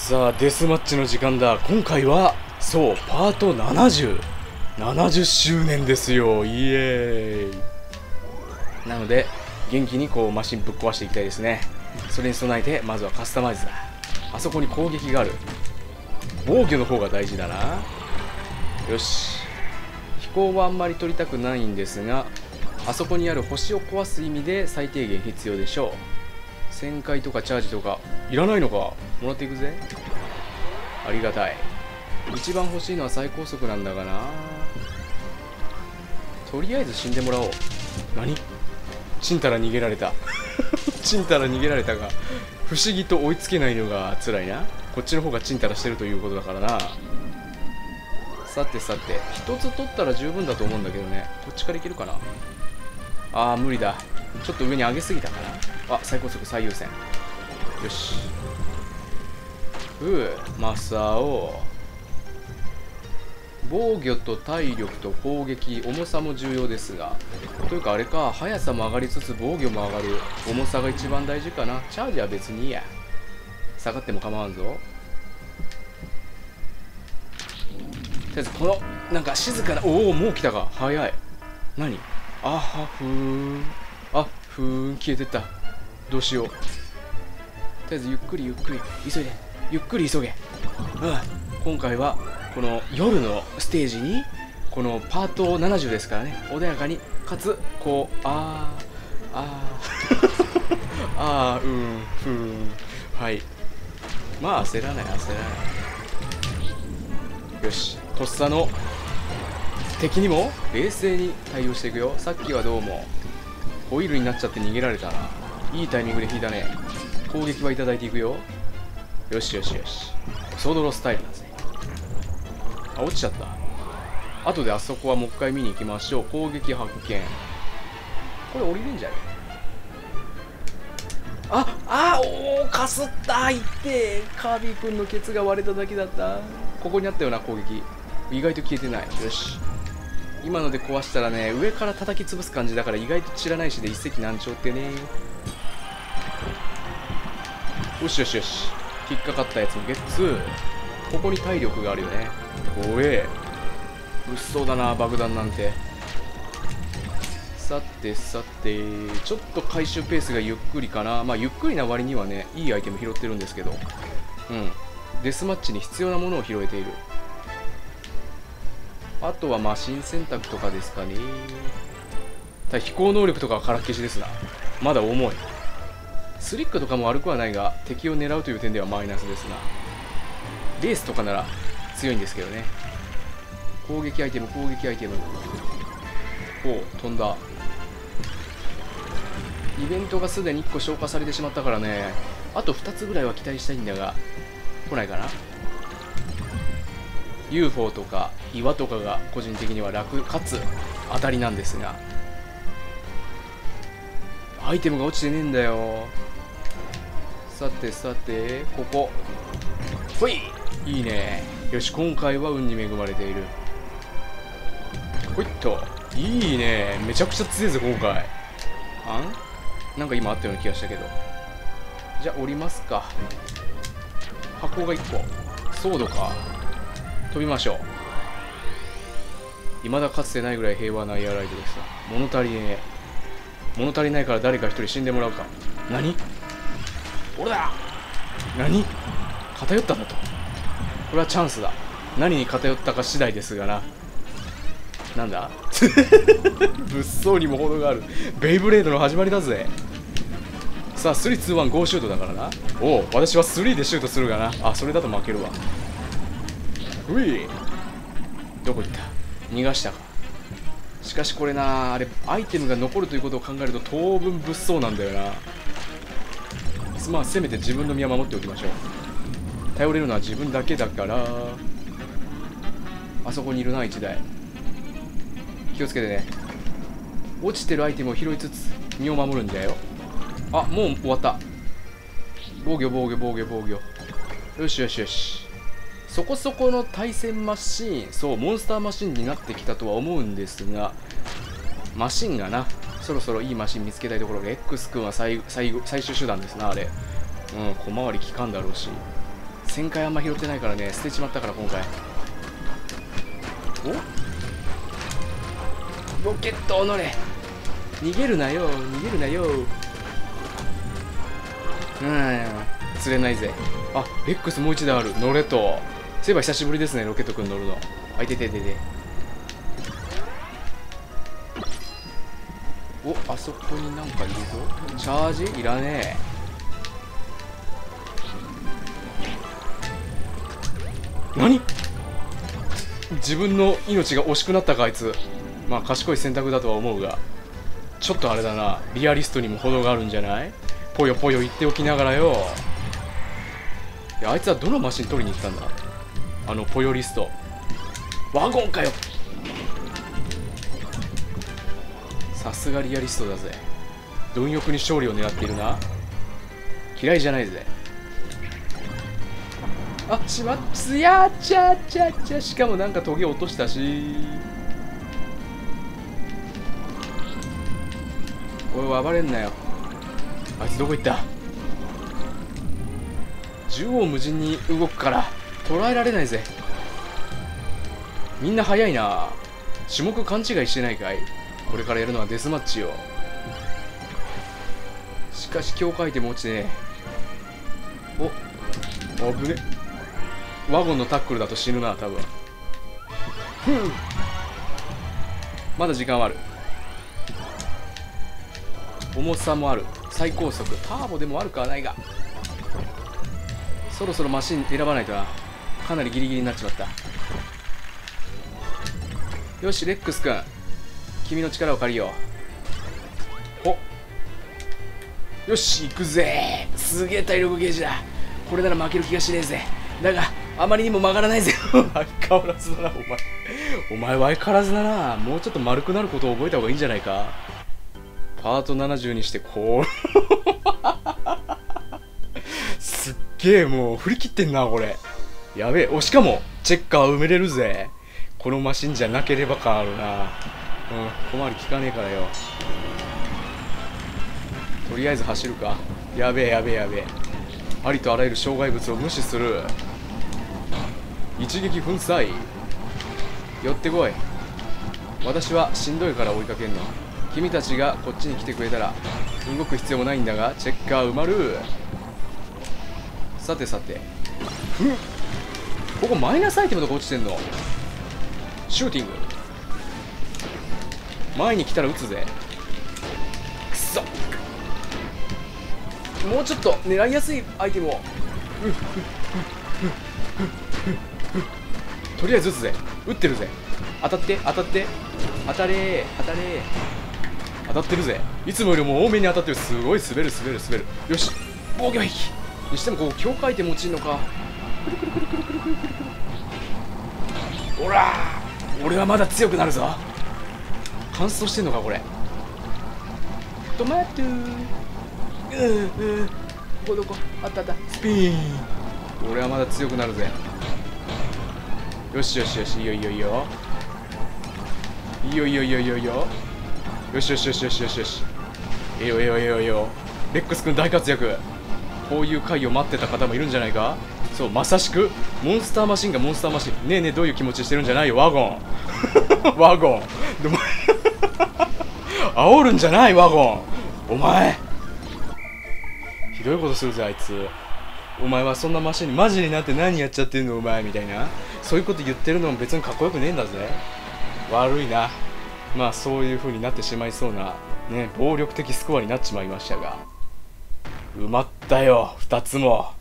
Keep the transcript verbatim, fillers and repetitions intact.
さあデスマッチの時間だ。今回はそうパートななじゅう、ななじゅっしゅうねんですよ。イエーイ。なので元気にこうマシンぶっ壊していきたいですね。それに備えてまずはカスタマイズだ。あそこに攻撃がある。防御の方が大事だな。よし、飛行はあんまり取りたくないんですが、あそこにある星を壊す意味で最低限必要でしょう。旋回とかチャージとかいらないのか。もらっていくぜ。ありがたい。一番欲しいのは最高速なんだがな。とりあえず死んでもらおう。何？ちんたら逃げられたちんたら逃げられたが、不思議と追いつけないのが辛いな。こっちの方がちんたらしてるということだからな。さてさて、一つ取ったら十分だと思うんだけどね。こっちからいけるかな。あー無理だ。ちょっと上に上げすぎたかな。あ、最高速最優先。よし。ふう、マサオ。防御と体力と攻撃、重さも重要ですが、というかあれか、速さも上がりつつ防御も上がる。重さが一番大事かな。チャージは別にいいや。下がっても構わんぞ。とりあえずこのなんか静かな、おおもう来たか。早い。何。あはふーん、あふーん、消えてった。どうしよう。とりあえずゆっくりゆっくり急いで、ゆっくり急げ。うん、今回はこの夜のステージにこのパートななじゅうですからね、穏やかにかつこうあーあーあーうんふーん、はい、まあ焦らない焦らない。よし、とっさの敵にも冷静に対応していくよ。さっきはどうもホイールになっちゃって逃げられたな。いいタイミングで引いたね。攻撃はいただいていくよ。よしよしよし、ソードロスタイルだぜ。あ、落ちちゃった。後であそこはもう一回見に行きましょう。攻撃発見。これ降りるんじゃね。ああ、おおかすった。いってカービィ君のケツが割れただけだった。ここにあったような攻撃、意外と消えてない。よし、今ので壊したらね、上から叩き潰す感じだから意外と散らないしで一石何鳥ってね。よしよしよし、引っかかったやつもゲッツ。ここに体力があるよね。怖え、物騒だな爆弾なんて。さてさて、ちょっと回収ペースがゆっくりかな。まあゆっくりな割にはね、いいアイテム拾ってるんですけど、うんデスマッチに必要なものを拾えている。あとはマシン選択とかですかね。ただ飛行能力とかはからっけしですな。まだ重い。スリックとかも悪くはないが、敵を狙うという点ではマイナスですな。レースとかなら強いんですけどね。攻撃アイテム攻撃アイテム。おう、飛んだ。イベントがすでにいっこ消化されてしまったからね、あとふたつぐらいは期待したいんだが来ないかな。 ユーフォー とか岩とかが個人的には楽かつ当たりなんですが、アイテムが落ちてねえんだよ。さてさて、ここほい、いいね。よし、今回は運に恵まれている。ほいっと、いいね。めちゃくちゃ強いぞ今回。あんなんか今あったような気がしたけど。じゃあ降りますか。箱がいっこ、ソードか。飛びましょう。未だかつてないぐらい平和なエアライドでした。物足りねえ。物足りないから誰か一人死んでもらうか。何、俺だ。何、偏ったんだと。これはチャンスだ。何に偏ったか次第ですがな。なんだ物騒にも程がある。ベイブレードの始まりだぜ。さあスリーツーワンゴーシュートだからな。おお、私はスリーでシュートするがな。あ、それだと負けるわ。うい、どこ行った。逃がしたか。しかしこれな、あれアイテムが残るということを考えると当分物騒なんだよな。まあせめて自分の身は守っておきましょう。頼れるのは自分だけだから。あそこにいるな、いちだい。気をつけてね。落ちてるアイテムを拾いつつ身を守るんじゃよ。あ、もう終わった。防御防御防御防御。よしよしよし、そこそこの対戦マシーン、そうモンスターマシンになってきたとは思うんですが、マシンがな、そろそろいいマシン見つけたいところが。 X 君は最最最終手段ですなあれ。うん、小回り効かんだろうし。 旋回あんま拾ってないからね、捨てちまったから今回。おロケットを乗れ、逃げるなよ逃げるなよ。うん釣れないぜ。あレックスもう一台ある。乗れと。そういえば久しぶりですねロケットくん乗るの。あいてててて。おあそこになんかいるぞ。チャージいらねえ。何自分の命が惜しくなったかあいつ。まあ賢い選択だとは思うが、ちょっとあれだな、リアリストにも程があるんじゃない。ぽよぽよ言っておきながらよ。いやあいつはどのマシン取りに行ったんだ、あのぽよリスト。ワゴンかよ。さすがリアリストだぜ。貪欲に勝利を狙っているな。嫌いじゃないぜ。あしまっつやーちゃちゃちゃ。しかもなんかトゲ落としたし。おい暴れんなよ。あいつどこ行った。縦横無尽に動くから捉えられないぜ。みんな速いな。種目勘違いしてないかい。これからやるのはデスマッチよ。しかし強化アイテム落ちてね。お危ね。ワゴンのタックルだと死ぬな多分。ふんまだ時間はある。重さもある。最高速ターボでも悪くはないが、そろそろマシン選ばないとな。かなりギリギリになっちまった。よしレックス君、君の力を借りよう。およし行くぜ。すげえ体力ゲージだ。これなら負ける気がしねえぜ。だがあまりにも曲がらないぜ。相変わらずだなお前。お前は相変わらずだな。もうちょっと丸くなることを覚えた方がいいんじゃないか。パートななじゅうにしてこうすっげえもう振り切ってんなこれ。やべえ。おしかもチェッカー埋めれるぜ。このマシンじゃなければ感あるな。うん小回り効かねえからよ。とりあえず走るか。やべえやべえやべえ。ありとあらゆる障害物を無視する。一撃粉砕。寄ってこい。私はしんどいから追いかけんの。君たちがこっちに来てくれたら動く必要もないんだが、チェッカー埋まる。さてさて、ふんここマイナスアイテムとか落ちてんの。シューティング。前に来たら撃つぜ。くそ、もうちょっと狙いやすいアイテムを。とりあえず撃つぜ。撃ってるぜ。当たって当たって当たれー当たれー。当たってるぜ。いつもよりも多めに当たってる。すごい滑る滑る滑る。よし防御壁にしてもこう強化アイテム落ちんのか。ほら俺はまだ強くなるぞ。乾燥してんのかこれ。トマトー。うんうんここどこあったあった。スピーン。俺はまだ強くなるぜ。よしよしよしいいよいいよいいよいいよいいよいいよいいよいいよ。よしよしよしよしよしよし。ええよええよええよええよ。レックス君大活躍。こういう回を待ってた方もいるんじゃないか。そうまさしくモンスターマシンがモンスターマシン。ねえねえどういう気持ちしてるんじゃないよワゴンワゴンでも煽るんじゃないワゴン。お前ひどいことするぜあいつ。お前はそんなマシンにマジになって何やっちゃってんのお前みたいな、そういうこと言ってるのも別にかっこよくねえんだぜ。悪いな。まあそういう風になってしまいそうなね暴力的スコアになっちまいましたが、埋まったよふたつも。